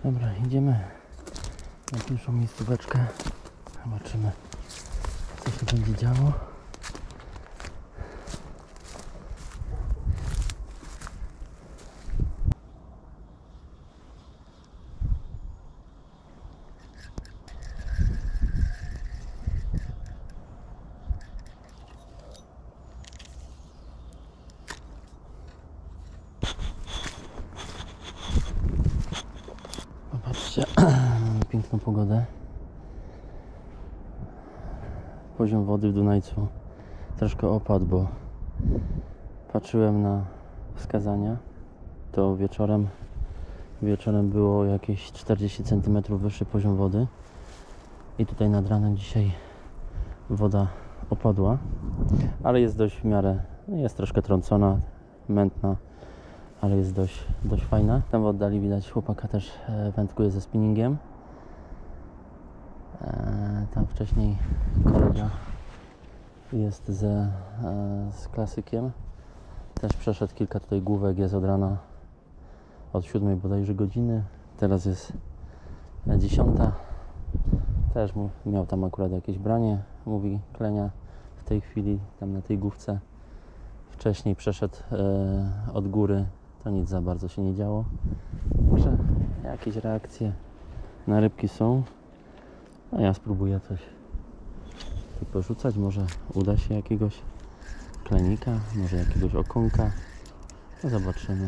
Dobra, idziemy na pierwszą miejscóweczkę. Zobaczymy, co się będzie działo. Popatrzcie, mamy piękną pogodę. Poziom wody w Dunajcu troszkę opadł, bo patrzyłem na wskazania, to wieczorem było jakieś 40 cm wyższy poziom wody i tutaj nad ranem dzisiaj woda opadła, ale jest dość w miarę, jest troszkę trącona, mętna, ale jest dość fajna. Tam w oddali widać chłopaka też wędkuje ze spinningiem. Tam wcześniej kolega jest z klasykiem. Też przeszedł kilka tutaj główek, jest od rana, od 7 bodajże godziny. Teraz jest 10. Też miał tam akurat jakieś branie, mówi klenia w tej chwili, tam na tej główce. Wcześniej przeszedł od góry, to nic za bardzo się nie działo. Także jakieś reakcje na rybki są. A ja spróbuję coś tu porzucać, może uda się jakiegoś klenika, może jakiegoś okonka. No zobaczymy,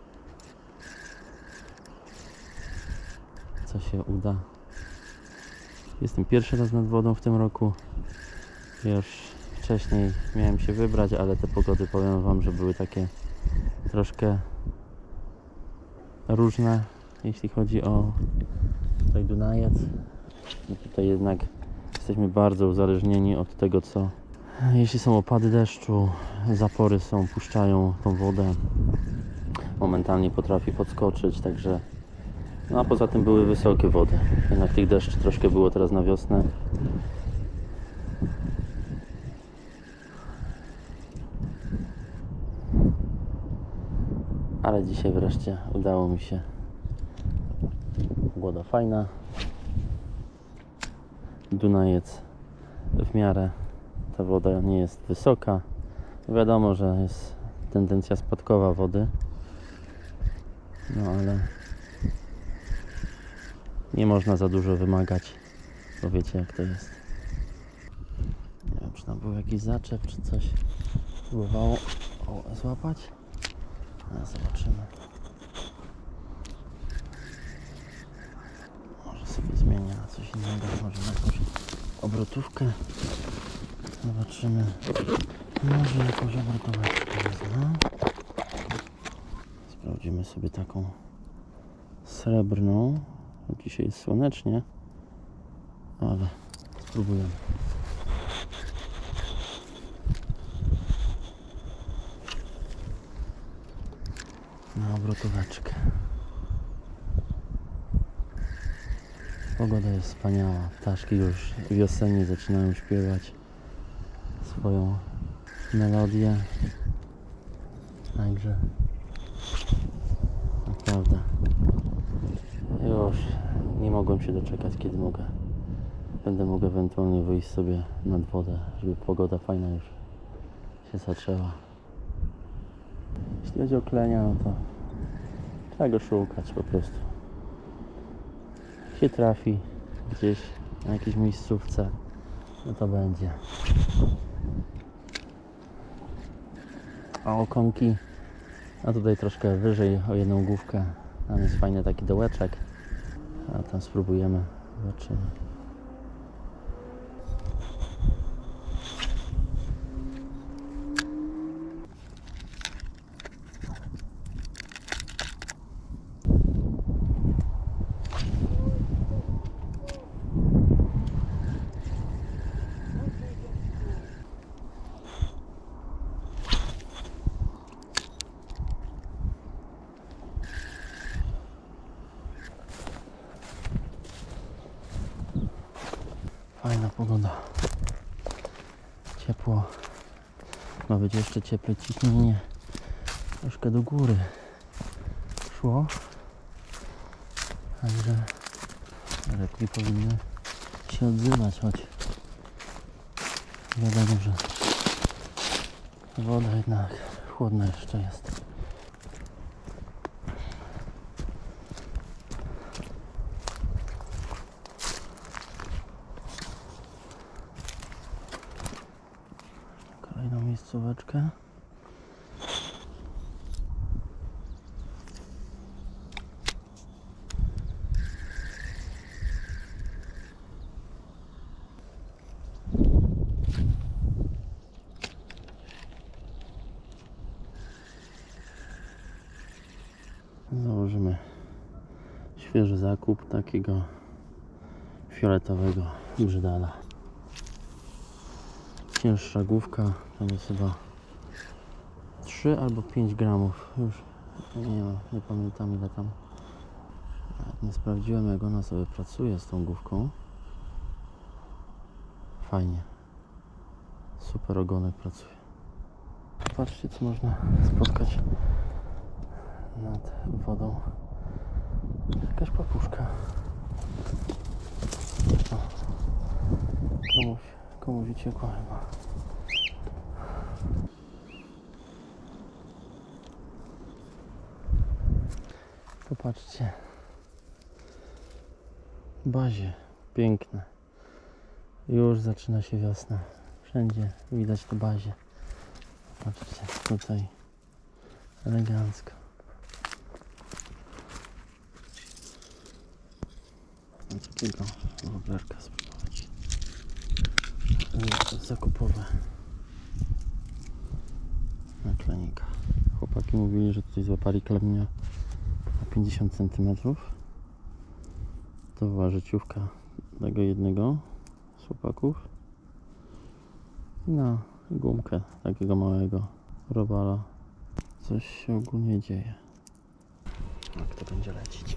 co się uda. Jestem pierwszy raz nad wodą w tym roku. Już wcześniej miałem się wybrać, ale te pogody, powiem wam, że były takie troszkę różne, jeśli chodzi o tutaj Dunajec. No tutaj jednak jesteśmy bardzo uzależnieni od tego, co jeśli są opady deszczu, zapory są, puszczają tą wodę, momentalnie potrafi podskoczyć, także no a poza tym były wysokie wody, jednak tych deszczy troszkę było teraz na wiosnę. Ale dzisiaj wreszcie udało mi się. Pogoda fajna. Dunajec w miarę, ta woda nie jest wysoka. Wiadomo, że jest tendencja spadkowa wody. No ale nie można za dużo wymagać, bo wiecie jak to jest. Nie wiem, czy tam był jakiś zaczep, czy coś próbowało złapać. No, zobaczymy. Może sobie zmienia na coś innego, może na jakąś obrotówkę. Zobaczymy. Może jakąś obrotóweczkę wezmę. Sprawdzimy sobie taką srebrną. Dzisiaj jest słonecznie, ale spróbujemy. Na obrotóweczkę. Pogoda jest wspaniała. Ptaszki już wiosennie zaczynają śpiewać swoją melodię. Także naprawdę już nie mogłem się doczekać, kiedy będę mógł ewentualnie wyjść sobie nad wodę, żeby pogoda fajna już się zaczęła. Jeśli chodzi o klenia, no to trzeba go szukać po prostu. Się trafi gdzieś na jakiejś miejscówce, no to będzie. A okonki, a tutaj troszkę wyżej o jedną główkę, tam jest fajny taki dołeczek, a tam spróbujemy, zobaczymy. Fajna pogoda. Ciepło. Ma być jeszcze cieplej, ciśnienie troszkę do góry szło. Także rybki powinny się odzywać, choć wiadomo, że woda jednak chłodna jeszcze jest. Kolejną miejscóweczkę. Założymy świeży zakup takiego fioletowego brzydala. Cięższa główka, tam jest chyba 3 albo 5 gramów. Już nie pamiętam ile tam. Nie sprawdziłem, jak ona sobie pracuje z tą główką. Fajnie. Super ogonek pracuje. Patrzcie, co można spotkać nad wodą. Jakaś papuszka. O, komuś uciekła chyba. Popatrzcie. Bazie. Piękne. Już zaczyna się wiosna. Wszędzie widać te bazie. Patrzcie, tutaj elegancko. Takiego woblerka spróbować. To jest zakupowe na klenika. Chłopaki mówili, że tutaj złapali klemnia na 50 cm. To była życiówka tego jednego z chłopaków. Na gumkę takiego małego robala. Coś się ogólnie dzieje. Jak to będzie lecieć?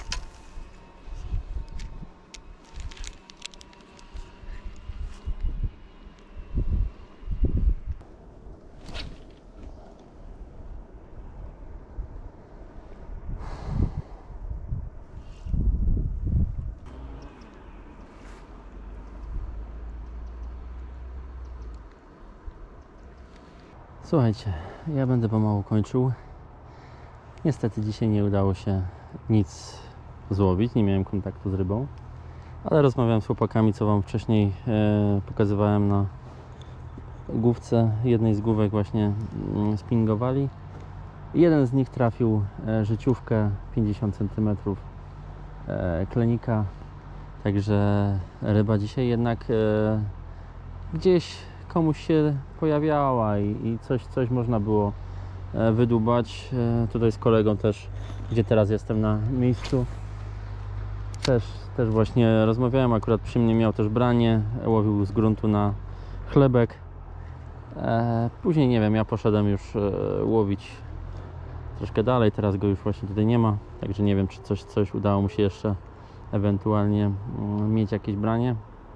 Słuchajcie, ja będę pomału kończył. Niestety dzisiaj nie udało się nic złowić, nie miałem kontaktu z rybą, ale rozmawiałem z chłopakami, co Wam wcześniej pokazywałem na główce. Jednej z główek właśnie spingowali. Jeden z nich trafił życiówkę 50 cm klenika, także ryba dzisiaj jednak gdzieś komuś się pojawiała i coś można było wydłubać. Tutaj z kolegą też, gdzie teraz jestem na miejscu, też właśnie rozmawiałem, akurat przy mnie miał też branie, łowił z gruntu na chlebek. Później nie wiem, ja poszedłem już łowić troszkę dalej, teraz go już właśnie tutaj nie ma, także nie wiem, czy coś udało mu się jeszcze ewentualnie mieć jakieś branie.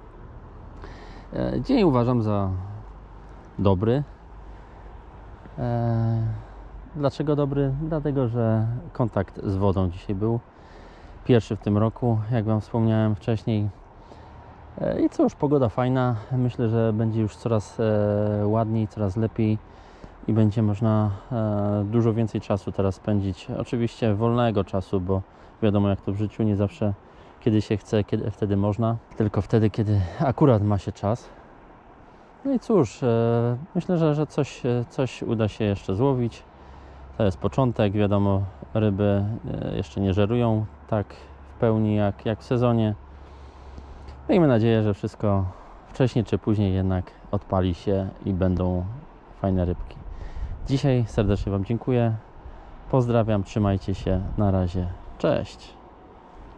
Dzień uważam za dobry. Dlaczego dobry? Dlatego, że kontakt z wodą dzisiaj był pierwszy w tym roku, jak Wam wspomniałem wcześniej. I cóż, pogoda fajna. Myślę, że będzie już coraz ładniej, coraz lepiej i będzie można dużo więcej czasu teraz spędzić. Oczywiście wolnego czasu, bo wiadomo, jak to w życiu, nie zawsze kiedy się chce, kiedy wtedy można, tylko wtedy, kiedy akurat ma się czas. No i cóż, myślę, że coś uda się jeszcze złowić. To jest początek, wiadomo, ryby jeszcze nie żerują tak w pełni jak w sezonie. Miejmy nadzieję, że wszystko wcześniej czy później jednak odpali się i będą fajne rybki. Dzisiaj serdecznie Wam dziękuję. Pozdrawiam, trzymajcie się, na razie, cześć!